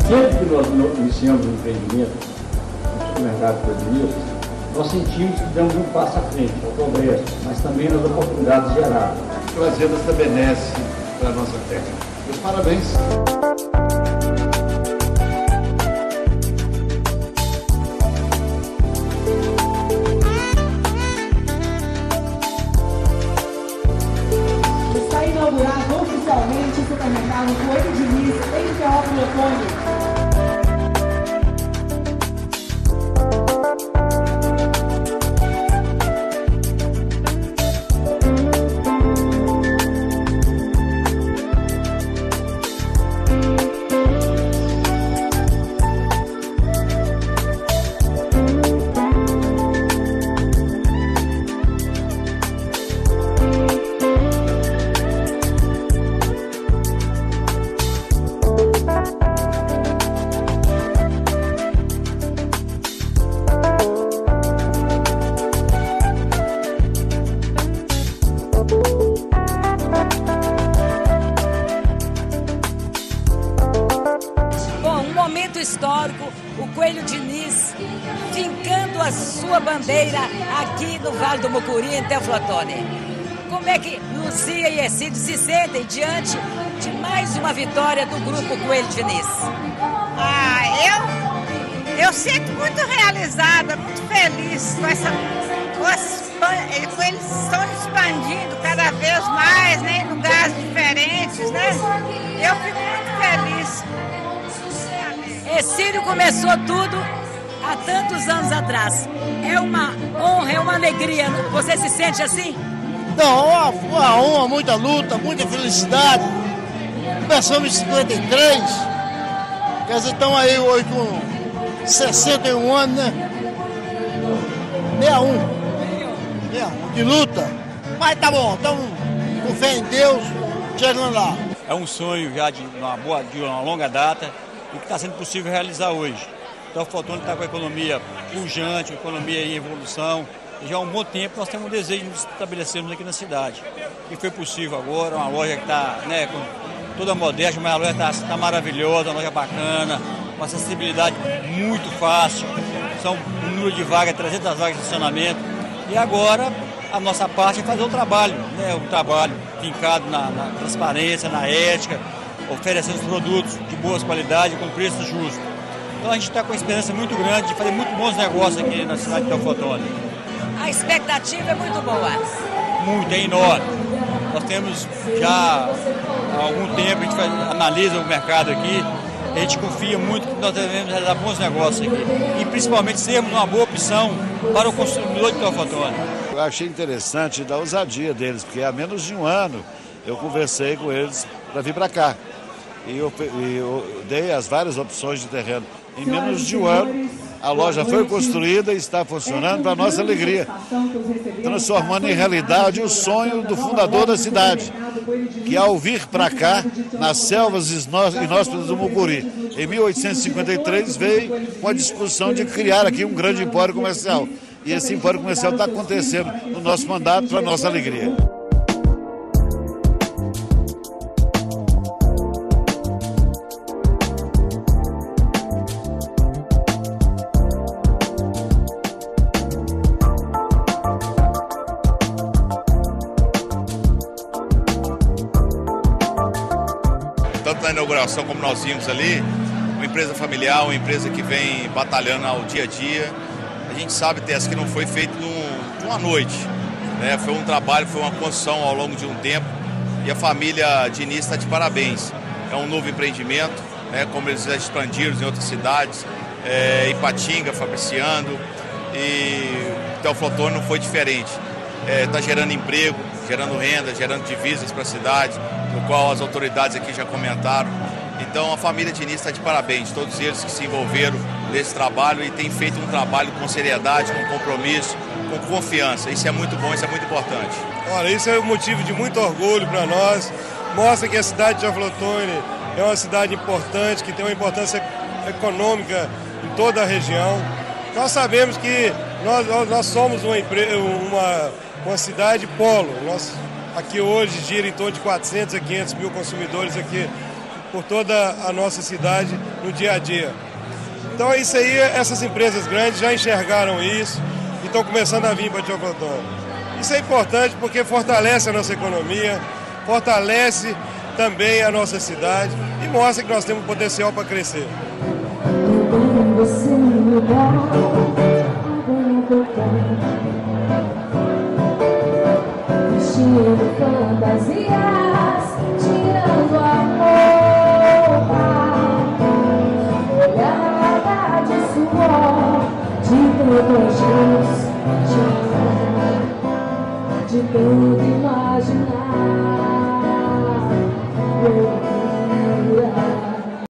Sempre que nós iniciamos o empreendimento no supermercado Coelho, nós sentimos que damos um passo à frente, ao progresso, mas também nas oportunidades geradas. Trazendo essa benesse para a nossa terra. Meus parabéns. Está inaugurado oficialmente o supermercado Coelho Diniz em Teófilo Otoni. Histórico, o Coelho Diniz fincando a sua bandeira aqui no Vale do Mucuri, em Teófilo Otoni. Como é que Luzia e Ercílio se sentem diante de mais uma vitória do grupo Coelho Diniz? Eu sinto muito realizada, muito feliz com eles estão expandindo cada vez mais, né, em lugares diferentes, né? Eu fico muito feliz. Ercílio começou tudo há tantos anos atrás. É uma honra, é uma alegria. Você se sente assim? Não, uma honra, muita luta, muita felicidade. Começamos em 53, quer dizer, estão aí hoje com 61 anos, né? 61 de luta. Mas tá bom, estamos com fé em Deus, chegando lá. É um sonho já de uma longa data, o que está sendo possível realizar hoje. Então o Teófilo Otoni está com a economia pujante, a economia em evolução. E já há um bom tempo nós temos um desejo de nos estabelecermos aqui na cidade. E foi possível agora, uma loja que está, né, com toda moderna, mas a loja está maravilhosa, uma loja bacana, uma acessibilidade muito fácil. São um número de vagas, 300 vagas de estacionamento. E agora a nossa parte é fazer o trabalho, né, o trabalho fincado na transparência, na ética, oferecendo os produtos de boas qualidades com preço justo. Então a gente está com uma esperança muito grande de fazer muito bons negócios aqui na cidade de Teófilo Otoni. A expectativa é muito boa. Muito, é enorme. Nós temos já há algum tempo, a gente analisa o mercado aqui, a gente confia muito que nós devemos realizar bons negócios aqui. E principalmente sermos uma boa opção para o consumidor de Teófilo Otoni. Eu achei interessante da ousadia deles, porque há menos de um ano eu conversei com eles para vir para cá. E eu dei as várias opções de terreno. Em menos de um ano, a loja foi construída e está funcionando para a nossa alegria, transformando em realidade o sonho do fundador da cidade, que ao vir para cá, nas selvas inóspitas do Mucuri, em 1853, veio com a disposição de criar aqui um grande empório comercial. E esse empório comercial está acontecendo no nosso mandato para a nossa alegria. Tanto na inauguração como nós vimos ali, uma empresa familiar, uma empresa que vem batalhando ao dia a dia. A gente sabe, Tess, que não foi feito de uma noite, né? Foi um trabalho, foi uma construção ao longo de um tempo e a família Diniz está de parabéns. É um novo empreendimento, né? Como eles já expandiram em outras cidades, Ipatinga, Fabriciando, e Teófilo Otoni não foi diferente. Está gerando emprego, gerando renda, gerando divisas para a cidade, no qual as autoridades aqui já comentaram. Então a família Diniz está de parabéns, todos eles que se envolveram nesse trabalho e têm feito um trabalho com seriedade, com compromisso, com confiança. Isso é muito bom, isso é muito importante. Olha, isso é um motivo de muito orgulho para nós. Mostra que a cidade de Teófilo Otoni é uma cidade importante, que tem uma importância econômica em toda a região. Nós sabemos que nós somos uma cidade polo. Aqui hoje gira em torno de 400 a 500 mil consumidores aqui por toda a nossa cidade no dia a dia. Então é isso aí, essas empresas grandes já enxergaram isso e estão começando a vir para Teoflotone. Isso é importante porque fortalece a nossa economia, fortalece também a nossa cidade e mostra que nós temos potencial para crescer. Vestindo fantasias, tirando a roupa, olhada de suor, de tantos de tanto imaginar.